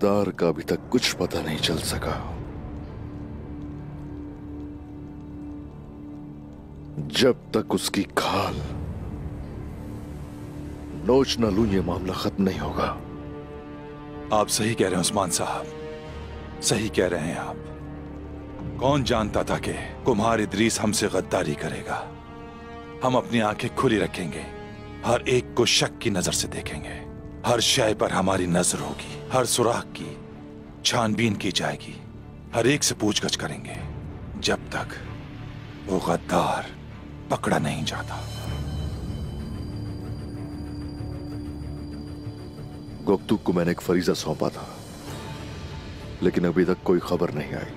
गद्दार का अभी तक कुछ पता नहीं चल सका। जब तक उसकी खाल नोच न लूं, ये मामला खत्म नहीं होगा। आप सही कह रहे हैं उस्मान साहब, सही कह रहे हैं आप। कौन जानता था कि कुम्हार इदरीस हमसे गद्दारी करेगा। हम अपनी आंखें खुली रखेंगे, हर एक को शक की नजर से देखेंगे, हर शय पर हमारी नजर होगी, हर सुराख की छानबीन की जाएगी, हर एक से पूछगछ करेंगे जब तक वो गद्दार पकड़ा नहीं जाता। गोकतुक को मैंने एक फरीजा सौंपा था, लेकिन अभी तक कोई खबर नहीं आई।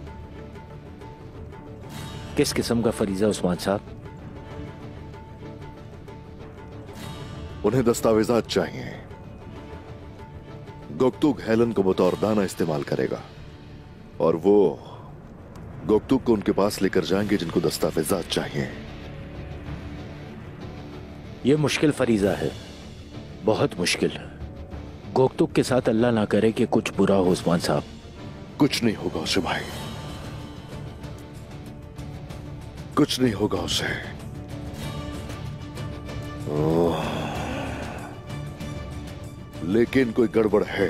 किस किस्म का फरीजा उस्मान साहब? उन्हें दस्तावेजात चाहिए। गोकतुक हेलन को बतौर दाना इस्तेमाल करेगा और वो गोकतुक को उनके पास लेकर जाएंगे जिनको दस्तावेजात चाहिए। ये मुश्किल फरीजा है, बहुत मुश्किल। गोकतुक के साथ अल्लाह ना करे कि कुछ बुरा हो उस्मान साहब। कुछ नहीं होगा उसे भाई, कुछ नहीं होगा उसे। लेकिन कोई गड़बड़ है।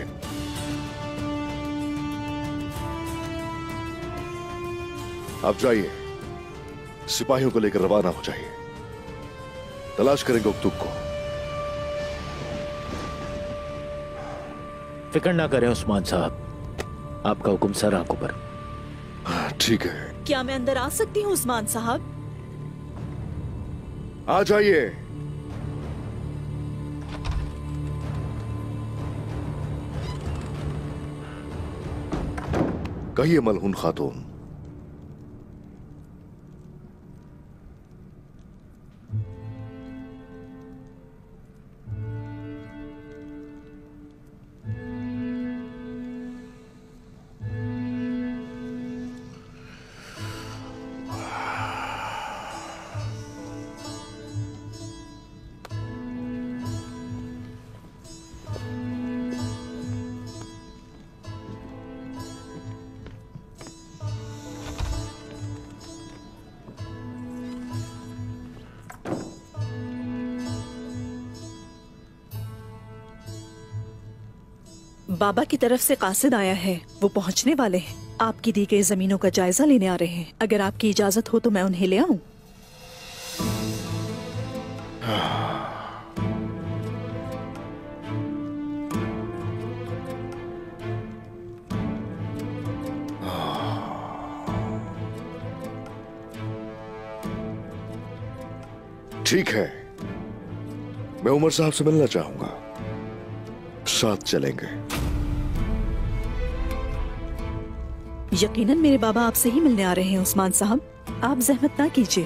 आप जाइए, सिपाहियों को लेकर रवाना हो जाइए, तलाश करेंगे गोकतुक को। फिक्र ना करें उस्मान साहब, आपका हुक्म सर आंखों पर। ठीक है। क्या मैं अंदर आ सकती हूँ उस्मान साहब? आ जाइए। कहिए मलहून खातून। बाबा की तरफ से कासिद आया है, वो पहुंचने वाले हैं। आपकी दी गई जमीनों का जायजा लेने आ रहे हैं। अगर आपकी इजाजत हो तो मैं उन्हें ले आऊं। ठीक है, मैं उमर साहब से मिलना चाहूंगा, साथ चलेंगे। यकीनन मेरे बाबा आपसे ही मिलने आ रहे हैं उस्मान साहब, आप जहमत ना कीजिए।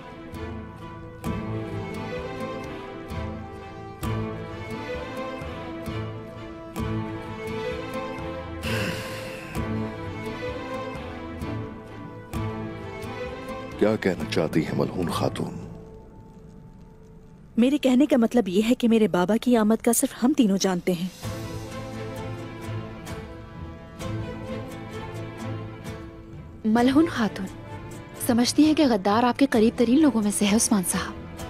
क्या कहना चाहती है मलहून खातून? मेरे कहने का मतलब यह है कि मेरे बाबा की आमद का सिर्फ हम तीनों जानते हैं। मलहून खातून समझती है कि गद्दार आपके करीब तरीन लोगों में से है उस्मान साहब।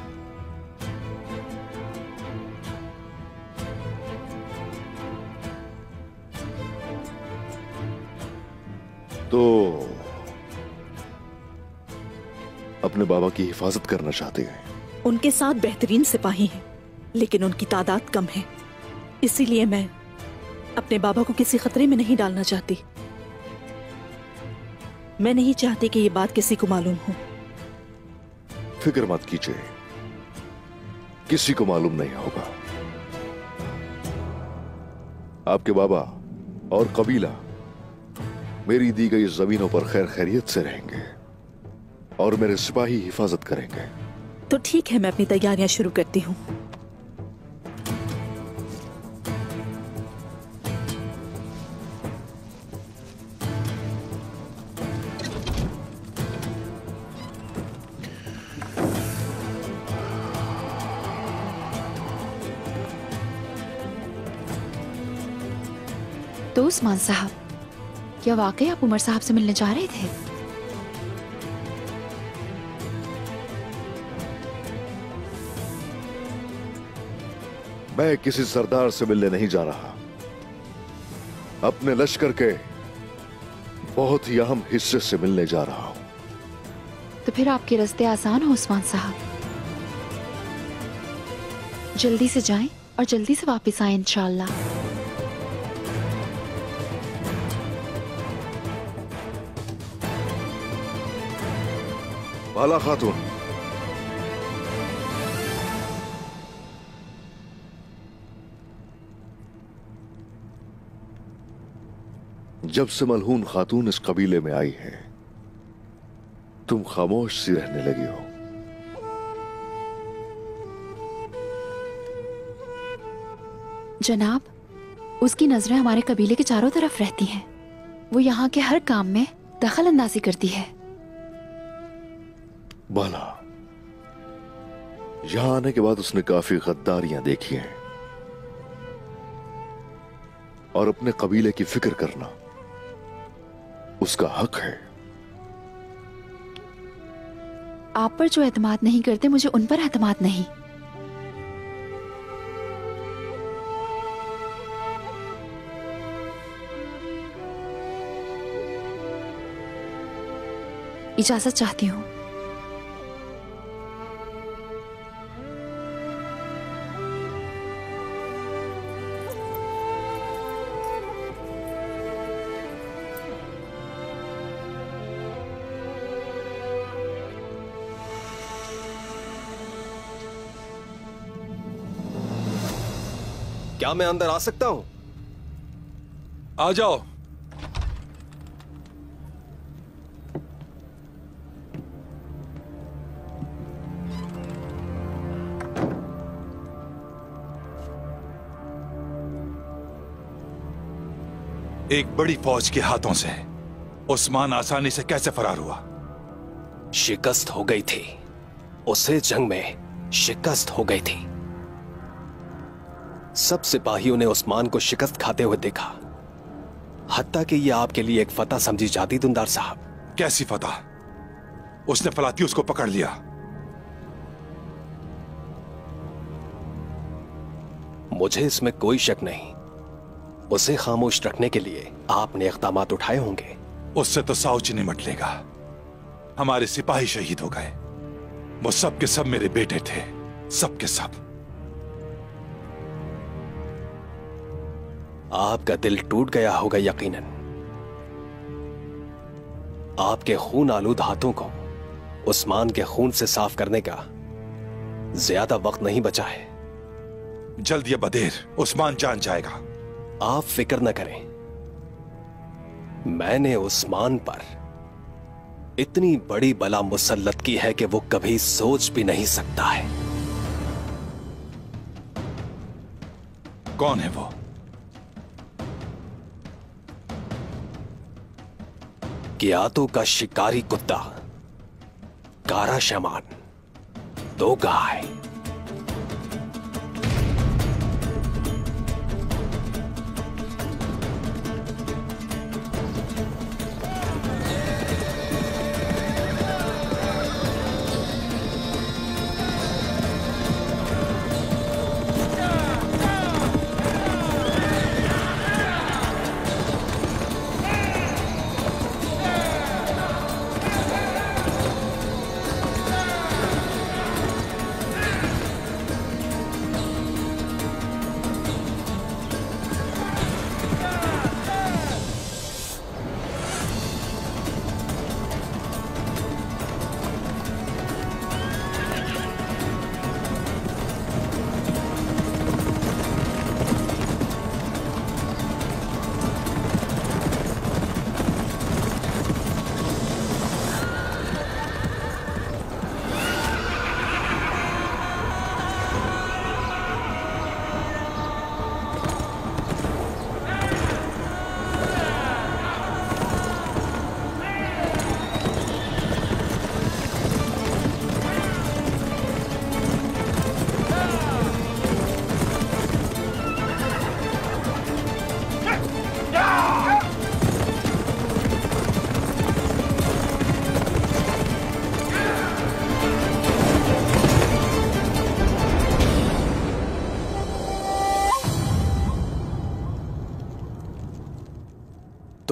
तो अपने बाबा की हिफाजत करना चाहते हैं? उनके साथ बेहतरीन सिपाही हैं, लेकिन उनकी तादाद कम है। इसीलिए मैं अपने बाबा को किसी खतरे में नहीं डालना चाहती। मैं नहीं चाहती कि ये बात किसी को मालूम हो। फिक्र मत कीजिए, किसी को मालूम नहीं होगा। आपके बाबा और कबीला मेरी दी गई जमीनों पर खैर खैरियत से रहेंगे और मेरे सिपाही हिफाजत करेंगे। तो ठीक है, मैं अपनी तैयारियां शुरू करती हूँ। तो उस्मान साहब, क्या वाकई आप उमर साहब से मिलने जा रहे थे? मैं किसी सरदार से मिलने नहीं जा रहा, अपने लश्कर के बहुत ही अहम हिस्से से मिलने जा रहा हूं। तो फिर आपके रास्ते आसान हो उस्मान साहब। जल्दी से जाएं और जल्दी से वापस आए इंशाअल्लाह। बाला खातून, जब से मलहून खातून इस कबीले में आई है, तुम खामोश सी रहने लगी हो। जनाब, उसकी नजरें हमारे कबीले के चारों तरफ रहती हैं। वो यहाँ के हर काम में दखल अंदाजी करती है। बाला, यहां आने के बाद उसने काफी गद्दारियां देखी हैं, और अपने कबीले की फिक्र करना उसका हक है। आप पर जो एतमाद नहीं करते, मुझे उन पर एतमाद नहीं। इजाजत चाहती हूँ। क्या मैं अंदर आ सकता हूं? आ जाओ। एक बड़ी फौज के हाथों से उस्मान आसानी से कैसे फरार हुआ? शिकस्त हो गई थी उसे, जंग में शिकस्त हो गई थी। सब सिपाहियों ने उस्मान को शिकस्त खाते हुए देखा, हत्ता कि यह आपके लिए एक फतह समझी जाती दुंदार साहब। कैसी फतह? उसने फलातियुस को पकड़ लिया। मुझे इसमें कोई शक नहीं। उसे खामोश रखने के लिए आपने इक़दामात उठाए होंगे। उससे तो साउच निमट लेगा। हमारे सिपाही शहीद हो गए। वो सब के सब मेरे बेटे थे, सब के सब। आपका दिल टूट गया होगा यकीनन। आपके खून आलूद हाथों को उस्मान के खून से साफ करने का ज्यादा वक्त नहीं बचा है। जल्द या बदेर उस्मान जान जाएगा। आप फिक्र न करें, मैंने उस्मान पर इतनी बड़ी बला मुसल्लत की है कि वो कभी सोच भी नहीं सकता है। कौन है वो? कियातों का शिकारी कुत्ता, कारा शमान, दो गाय।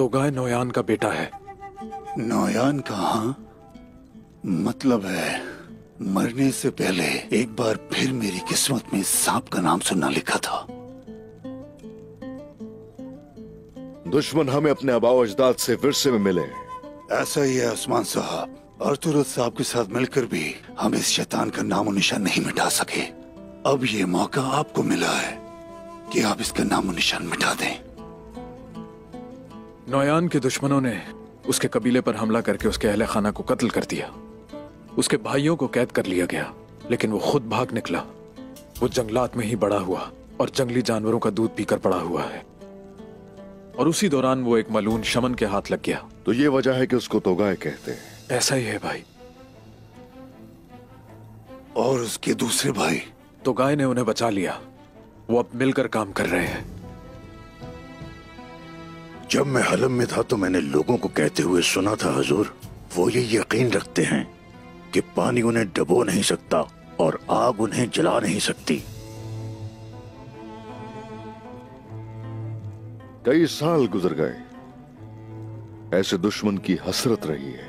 तोगाय नोयान का बेटा है। नोयान कहाँ? मतलब है मरने से पहले एक बार फिर मेरी किस्मत में सांप का नाम सुनना लिखा था। दुश्मन हमें अपने आबाओ अजदाद से विरसे में मिले। ऐसा ही है उस्मान साहब, अर्तुगरुल साहब के साथ मिलकर भी हम इस शैतान का नामो निशान नहीं मिटा सके। अब ये मौका आपको मिला है कि आप इसका नामो निशान मिटा दें। नोयान के दुश्मनों ने उसके कबीले पर हमला करके उसके अहले खाना को कत्ल कर दिया। उसके भाइयों को कैद कर लिया गया, लेकिन वो खुद भाग निकला। वो जंगलात में ही बड़ा हुआ और जंगली जानवरों का दूध पीकर बड़ा हुआ है। और उसी दौरान वो एक मलून शमन के हाथ लग गया। तो ये वजह है कि उसको तोगाय कहते हैं। ऐसा ही है भाई। और उसके दूसरे भाई? तोगाय ने उन्हें बचा लिया। वो अब मिलकर काम कर रहे हैं। जब मैं हलम में था तो मैंने लोगों को कहते हुए सुना था हुजूर, वो ये यकीन रखते हैं कि पानी उन्हें डुबो नहीं सकता और आग उन्हें जला नहीं सकती। कई साल गुजर गए, ऐसे दुश्मन की हसरत रही है।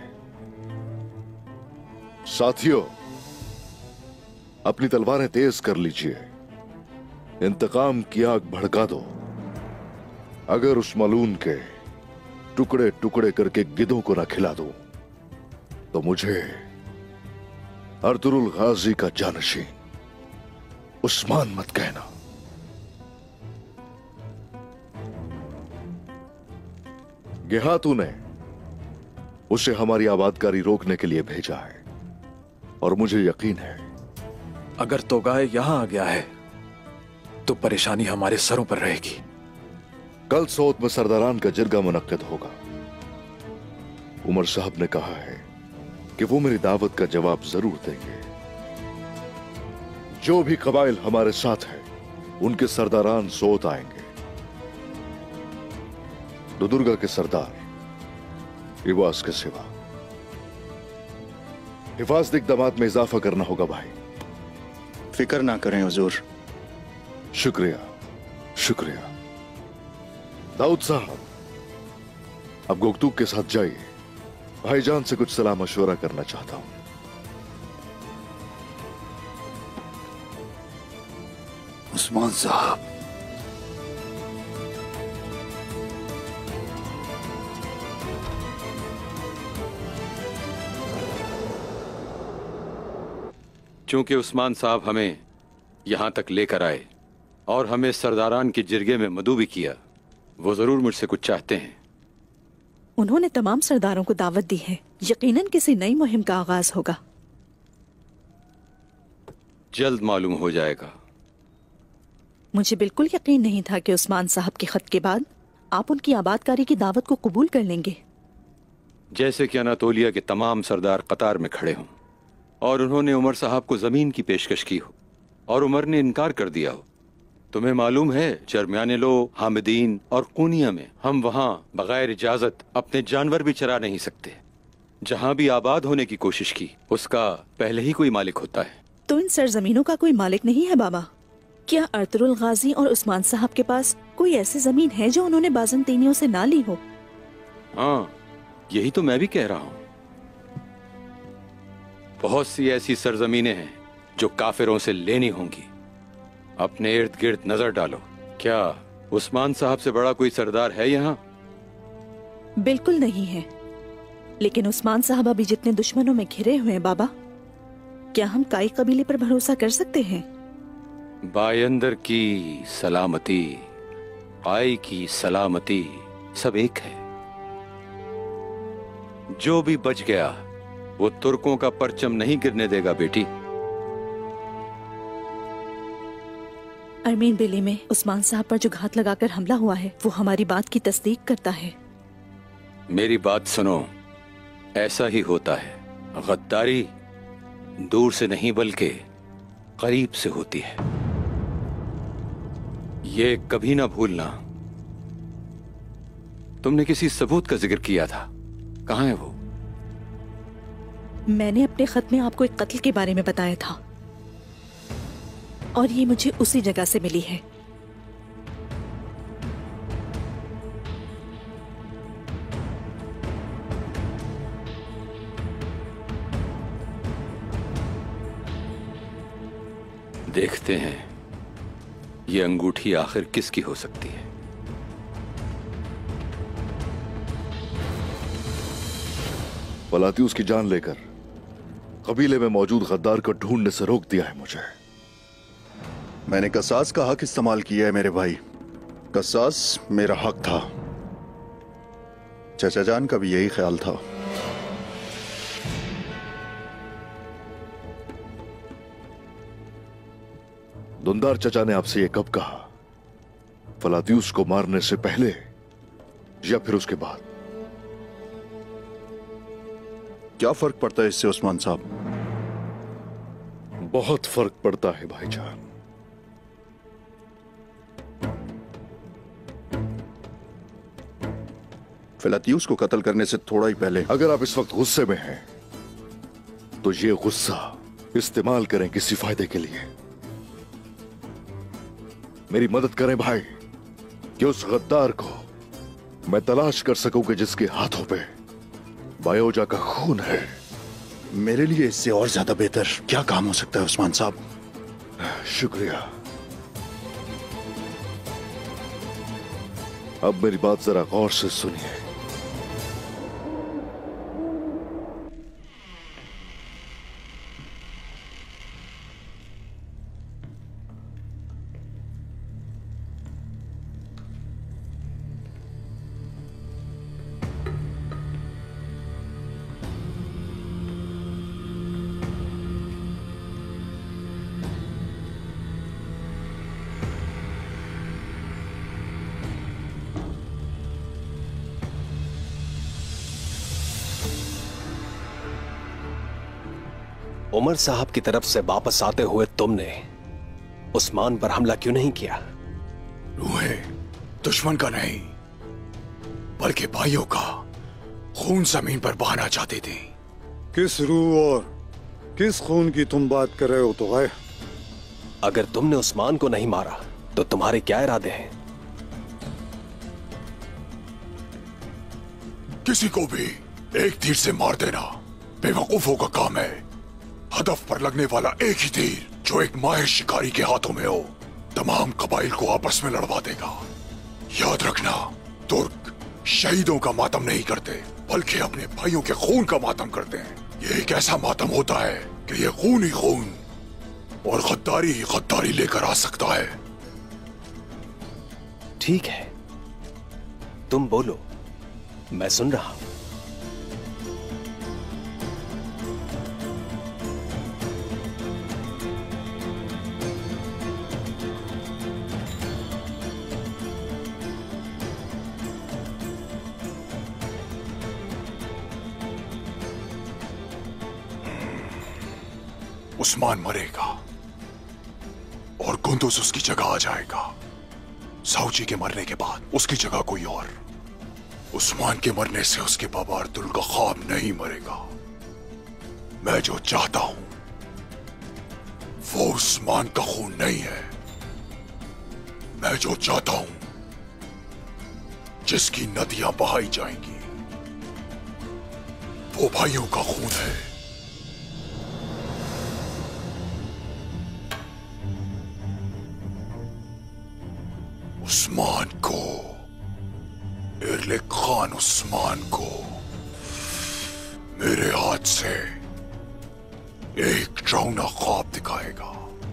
साथियों, अपनी तलवारें तेज कर लीजिए, इंतकाम की आग भड़का दो। अगर उस मलून के टुकड़े टुकड़े करके गिद्धों को न खिला दूं, तो मुझे अर्तुगरुल गाजी का जानशीन उस्मान मत कहना। गेहातू ने उसे हमारी आबादकारी रोकने के लिए भेजा है और मुझे यकीन है अगर तोगाय यहां आ गया है तो परेशानी हमारे सरों पर रहेगी। कल सोत में सरदारान का जिरगा मुनक्किद होगा। उमर साहब ने कहा है कि वो मेरी दावत का जवाब जरूर देंगे। जो भी कबाइल हमारे साथ है उनके सरदारान सोत आएंगे। दुदुर्गा के सरदार इवास के सिवा हिफाजती इक़दामात में इजाफा करना होगा भाई। फिक्र ना करें हुजूर। शुक्रिया शुक्रिया। दाऊद साहब, अब गोकतूक के साथ जाइए। भाईजान से कुछ सलाह मशवरा करना चाहता हूं। उस्मान साहब, चूंकि उस्मान साहब हमें यहां तक लेकर आए और हमें सरदारान के जिरगे में मदऊ भी किया, वो जरूर मुझसे कुछ चाहते हैं। उन्होंने तमाम सरदारों को दावत दी है। यकीनन किसी नई मुहिम का आगाज होगा। जल्द मालूम हो जाएगा। मुझे बिल्कुल यकीन नहीं था कि उस्मान साहब के खत के बाद आप उनकी आबादकारी की दावत को कबूल कर लेंगे। जैसे कि अनातोलिया के तमाम सरदार कतार में खड़े हों और उन्होंने उमर साहब को जमीन की पेशकश की हो और उमर ने इनकार कर दिया हो। तुम्हें मालूम है चरमियाने लो, हामिदीन और कूनिया में हम वहां बगैर इजाजत अपने जानवर भी चरा नहीं सकते। जहां भी आबाद होने की कोशिश की उसका पहले ही कोई मालिक होता है। तो इन सरजमीनों का कोई मालिक नहीं है बाबा? क्या अर्तुगरुल गाजी और उस्मान साहब के पास कोई ऐसी जमीन है जो उन्होंने बाज़ंतीनियों से ना ली हो? हाँ, यही तो मैं भी कह रहा हूँ। बहुत सी ऐसी सरजमीनें हैं जो काफिरों से लेनी होंगी। अपने इर्द गिर्द नजर डालो। क्या उस्मान साहब से बड़ा कोई सरदार है यहाँ? बिल्कुल नहीं है। लेकिन उस्मान साहब अभी जितने दुश्मनों में घिरे हुए हैं बाबा, क्या हम काई कबीले पर भरोसा कर सकते हैं? बायंदर की सलामती, काई की सलामती सब एक है। जो भी बच गया वो तुर्कों का परचम नहीं गिरने देगा बेटी। अरमीन बेली में उस्मान साहब पर जो घात लगाकर हमला हुआ है वो हमारी बात की तस्दीक करता है। मेरी बात सुनो, ऐसा ही होता है। गद्दारी दूर से नहीं बल्कि करीब से होती है। ये कभी ना भूलना। तुमने किसी सबूत का जिक्र किया था, कहां है वो? मैंने अपने खत में आपको एक कत्ल के बारे में बताया था और ये मुझे उसी जगह से मिली है। देखते हैं ये अंगूठी आखिर किसकी हो सकती है। फलातियुस की जान लेकर कबीले में मौजूद गद्दार को ढूंढने से रोक दिया है मुझे। मैंने कसास का हक इस्तेमाल किया है मेरे भाई। कसास मेरा हक था। चचा जान का भी यही ख्याल था। दुंदार चचा ने आपसे ये कब कहा? फलातियुस को मारने से पहले या फिर उसके बाद? क्या फर्क पड़ता है इससे उस्मान साहब? बहुत फर्क पड़ता है भाईजान। फलातियुस को कत्ल करने से थोड़ा ही पहले। अगर आप इस वक्त गुस्से में हैं तो ये गुस्सा इस्तेमाल करें किसी फायदे के लिए। मेरी मदद करें भाई कि उस गद्दार को मैं तलाश कर सकूं कि जिसके हाथों पे बायोजा का खून है। मेरे लिए इससे और ज्यादा बेहतर क्या काम हो सकता है उस्मान साहब? शुक्रिया। अब मेरी बात जरा गौर से सुनिए। उमर साहब की तरफ से वापस आते हुए तुमने उस्मान पर हमला क्यों नहीं किया? रूहें दुश्मन का नहीं बल्कि भाइयों का खून जमीन पर बहाना चाहती थी। किस रूह और किस खून की तुम बात कर रहे हो तुगै? अगर तुमने उस्मान को नहीं मारा तो तुम्हारे क्या इरादे हैं? किसी को भी एक तीर से मार देना बेवकूफों का काम है। हदफ पर लगने वाला एक ही तीर जो एक माहिर शिकारी के हाथों में हो तमाम कबाइल को आपस में लड़वा देगा। याद रखना, तुर्क शहीदों का मातम नहीं करते बल्कि अपने भाइयों के खून का मातम करते हैं। ये एक ऐसा मातम होता है कि ये खून ही खून और गद्दारी ही गद्दारी लेकर आ सकता है। ठीक है, तुम बोलो, मैं सुन रहा हूं। उस्मान मरेगा और कुंदुस उसकी जगह आ जाएगा। साउजी के मरने के बाद उसकी जगह कोई और। उस्मान के मरने से उसके बाबा अर्तुल का ख्वाब नहीं मरेगा। मैं जो चाहता हूं वो उस्मान का खून नहीं है। मैं जो चाहता हूं जिसकी नदियां बहाई जाएंगी वो भाइयों का खून है। उस्मान को, इरले खान उस्मान को मेरे हाथ से एक डरावना ख्वाब दिखाएगा।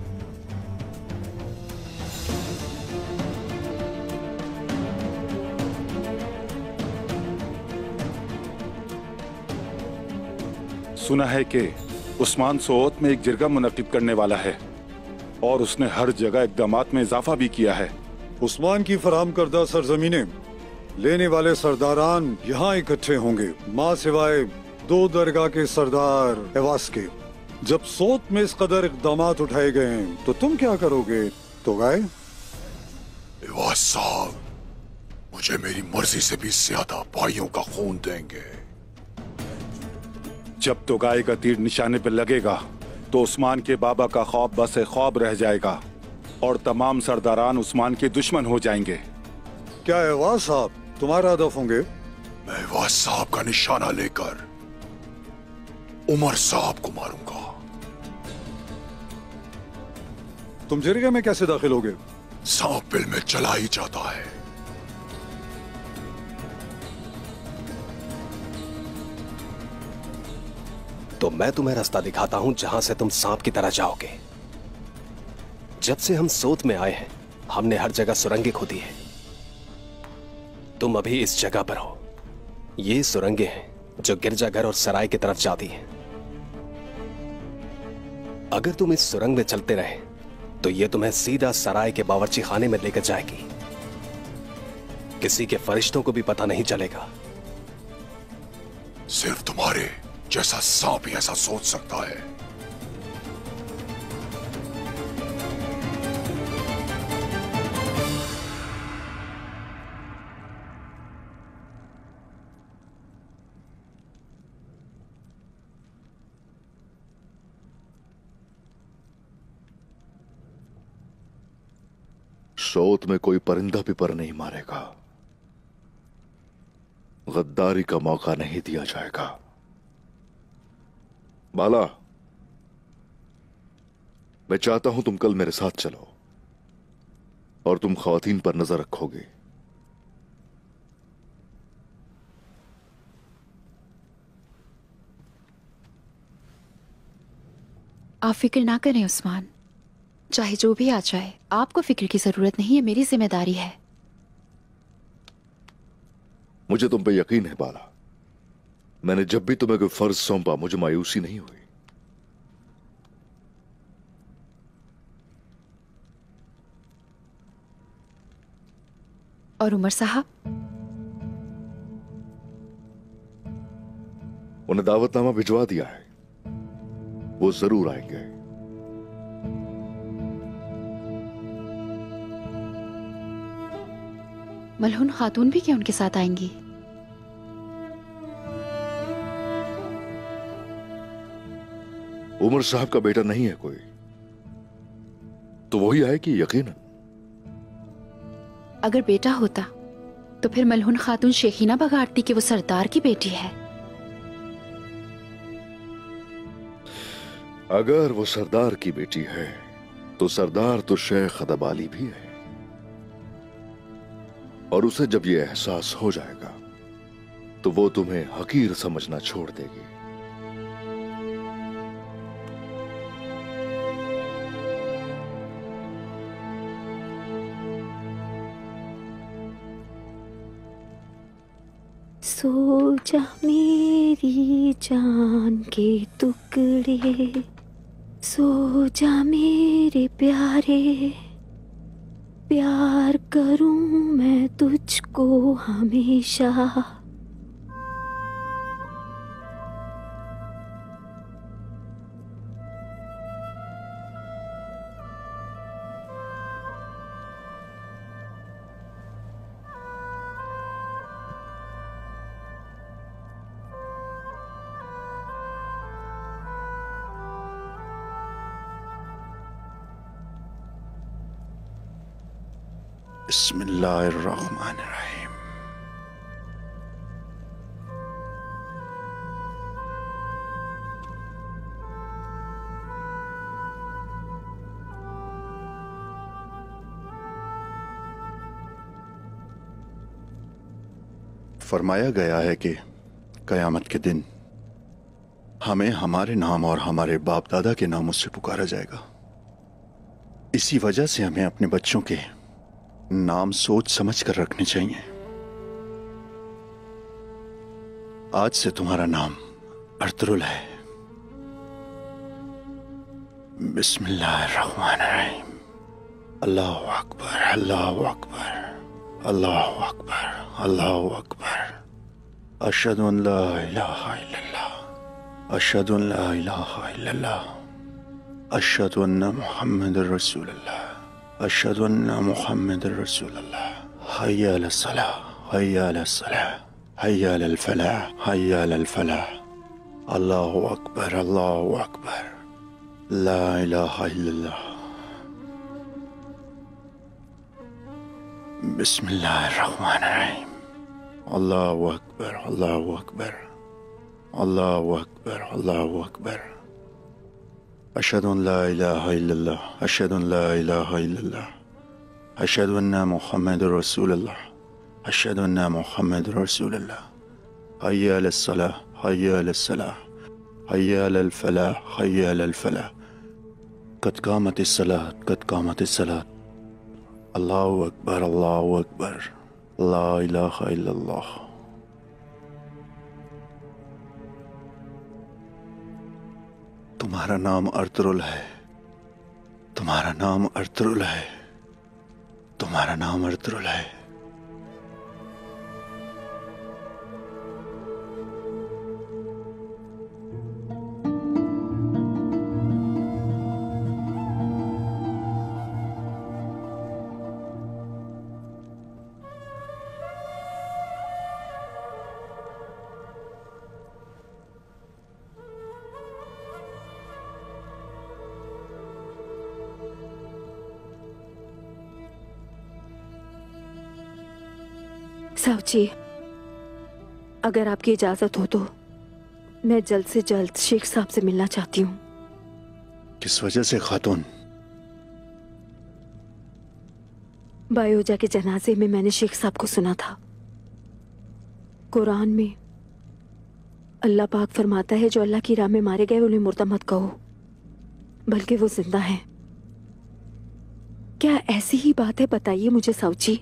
सुना है कि उस्मान सोत में एक जिरगा मुनक्किद करने वाला है और उसने हर जगह इक़दामात में इजाफा भी किया है। उस्मान की फराम करदा सरजमीनें लेने वाले सरदारान यहाँ इकट्ठे होंगे, माँ सिवाय 2 दरगाह के सरदार एवास के। जब सोत में इस कदर इक़दामात उठाए गए हैं तो तुम क्या करोगे तुगै? एवास साहब मुझे मेरी मर्जी से भी ज्यादा भाइयों का खून देंगे। जब तुगाई का तीर निशाने पर लगेगा तो उस्मान के बाबा का ख्वाब बस एक ख्वाब रह जाएगा और तमाम सरदारान उस्मान के दुश्मन हो जाएंगे। क्या एवाज साहब तुम्हारा हदफ होंगे? मैं एवाज साहब का निशाना लेकर उमर साहब को मारूंगा। तुम जरिया में कैसे दाखिल होगे? सांप बिल में चला ही जाता है। तो मैं तुम्हें रास्ता दिखाता हूं जहां से तुम सांप की तरह जाओगे। जब से हम सोत में आए हैं हमने हर जगह सुरंगें खोदी है। तुम अभी इस जगह पर हो। ये सुरंगें हैं जो गिरजाघर और सराय की तरफ जाती हैं। अगर तुम इस सुरंग में चलते रहे तो ये तुम्हें सीधा सराय के बावर्ची खाने में लेकर जाएगी। किसी के फरिश्तों को भी पता नहीं चलेगा। सिर्फ तुम्हारे जैसा सांप ही ऐसा सोच सकता है। सोत में कोई परिंदा भी पर नहीं मारेगा। गद्दारी का मौका नहीं दिया जाएगा। बाला, मैं चाहता हूं तुम कल मेरे साथ चलो और तुम ख्वातीन पर नजर रखोगे। आप फिक्र ना करें उस्मान, चाहे जो भी आ जाए आपको फिक्र की जरूरत नहीं है, मेरी जिम्मेदारी है। मुझे तुम पे यकीन है बाला। मैंने जब भी तुम्हें कोई फर्ज सौंपा मुझे मायूसी नहीं हुई। और उमर साहब? उन्हें दावतनामा भिजवा दिया है, वो जरूर आएंगे। मलहून खातून भी क्या उनके साथ आएंगी? उमर साहब का बेटा नहीं है कोई, तो वही आएगी यकीनन। अगर बेटा होता तो फिर मलहून खातून शेखीना बगाड़ती कि वो सरदार की बेटी है। अगर वो सरदार की बेटी है तो सरदार तो शेख अदबाली भी है, और उसे जब ये एहसास हो जाएगा तो वो तुम्हें हकीर समझना छोड़ देगी। सो जा मेरी जान के टुकड़े, सो जा मेरे प्यारे, प्यार करूं मैं तुझको हमेशा। बिस्मिल्लाहिर्रहमानिर्रहीम। फरमाया गया है कि कयामत के दिन हमें हमारे नाम और हमारे बाप दादा के नामों से पुकारा जाएगा। इसी वजह से हमें अपने बच्चों के नाम सोच समझ कर रखने चाहिए। आज से तुम्हारा नाम अर्तुरुल है। बिस्मिल्लाहिर्रहमानिर्रहीम। अल्लाहु अकबर, अल्लाहु अकबर, अल्लाहु अकबर, अल्लाहु अकबर। अशहदु अन ला इलाहा इल्लल्लाह, अशहदु अन ला इलाहा इल्लल्लाह, अशहदु अन्ना मुहम्मदुर रसूलुल्लाह, अशहदु अन्ना मुहम्मदुर रसूलुल्लाह। हय्या अलस सलाह, हय्या अलस सलाह, हय्या अलल फलाह, हय्या अलल फलाह। अल्लाहु अकबर, अल्लाहु अकबर, ला इलाहा इल्लल्लाह। बिस्मिल्लाहिर्रहमानिर्रहीम। अल्लाहु अकबर, अल्लाहु अकबर, अल्लाहु अकबर, अल्लाहु अकबर, अशहदु अन ला इलाहा इल्लल्लाह, अशहदु अन ला इलाहा इल्लल्लाह, अशहदु अन्ना मुहम्मदुर रसूलुल्लाह, अशहदु अन्ना मुहम्मदुर रसूलुल्लाह। हय्या अलस सलाह, हय्या अलस सलाह, हय्या अलल फलाह, हय्या अलल फलाह। कद कामतिस सलात, कद कामतिस सलात। अल्लाहु अकबर, अल्लाहु अकबर, ला इलाहा इल्लल्लाह। तुम्हारा नाम अर्तुरुल है, तुम्हारा नाम अर्तुरुल है, तुम्हारा नाम अर्तुरुल है। साहब जी, अगर आपकी इजाजत हो तो मैं जल्द से जल्द शेख साहब से मिलना चाहती हूँ। किस वजह से खातून? बायोजा के जनाजे में मैंने शेख साहब को सुना था, कुरान में अल्लाह पाक फरमाता है जो अल्लाह की राह में मारे गए उन्हें मुर्दा मत कहो, बल्कि वो जिंदा हैं। क्या ऐसी ही बात है? बताइए मुझे साहब जी।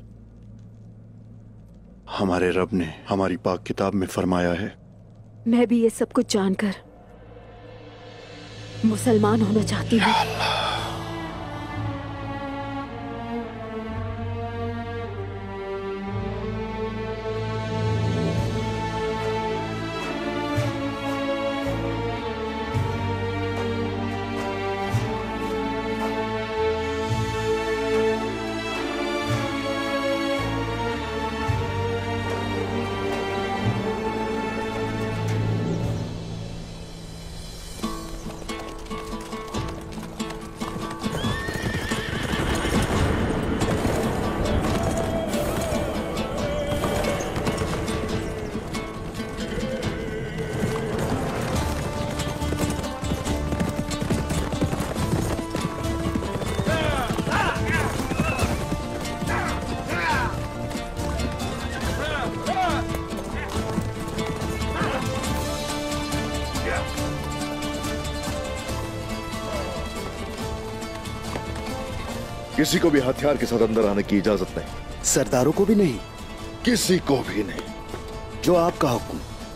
हमारे रब ने हमारी पाक किताब में फरमाया है। मैं भी ये सब कुछ जानकर मुसलमान होना चाहती हूँ। किसी को भी हथियार के साथ अंदर आने की इजाजत नहीं। सरदारों को भी नहीं? किसी को भी नहीं। जो आपका हुक्म।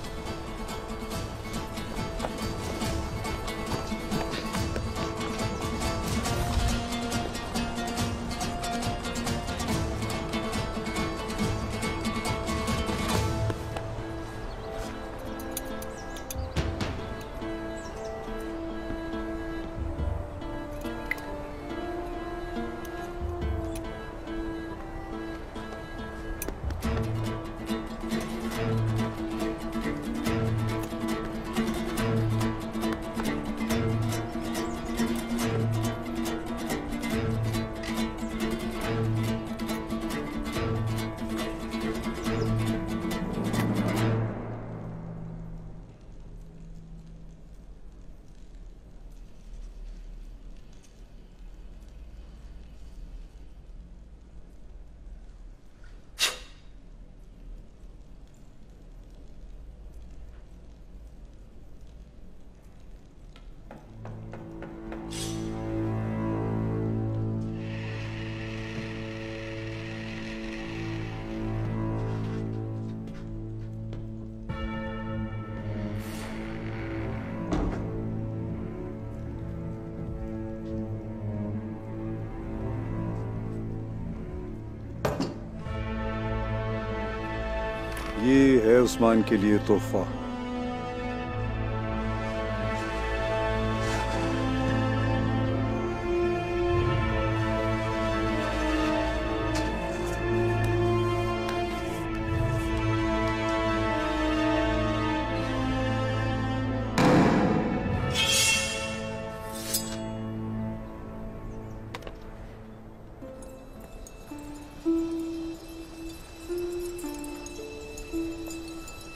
ये है उस्मान के लिए तोहफा।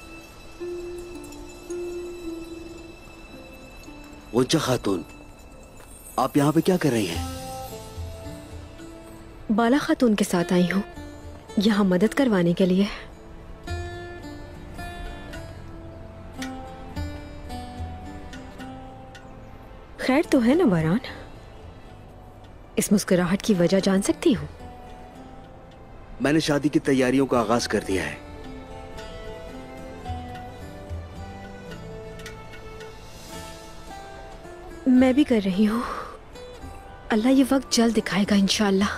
मुंजा खातून, आप यहाँ पे क्या कर रही हैं? बाला खातून के साथ आई हूँ, यहाँ मदद करवाने के लिए। खैर तो है ना बरान? इस मुस्कुराहट की वजह जान सकती हूँ? मैंने शादी की तैयारियों का आगाज कर दिया है। मैं भी कर रही हूँ। अल्लाह ये वक्त जल्द दिखाएगा इंशाअल्लाह।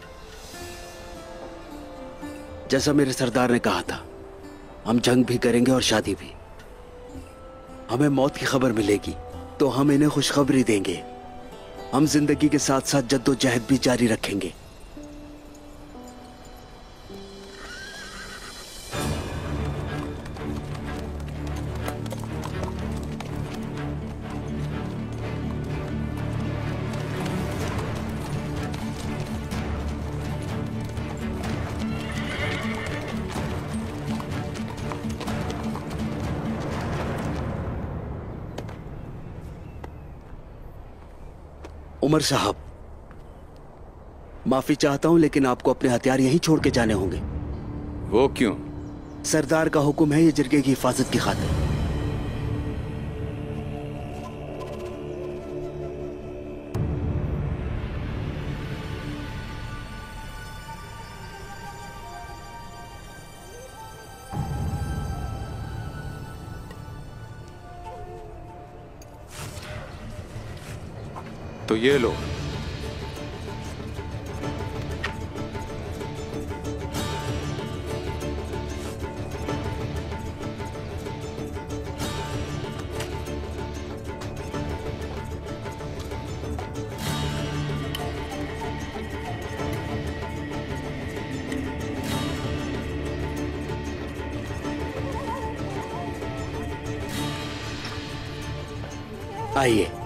जैसा मेरे सरदार ने कहा था, हम जंग भी करेंगे और शादी भी। हमें मौत की खबर मिलेगी तो हम इन्हें खुशखबरी देंगे। हम जिंदगी के साथ साथ जद्दोजहद भी जारी रखेंगे। उमर साहब, माफी चाहता हूं लेकिन आपको अपने हथियार यहीं छोड़ के जाने होंगे। वो क्यों? सरदार का हुक्म है, ये जिरगे की हिफाजत की खातिर। तो ये लो। आइए।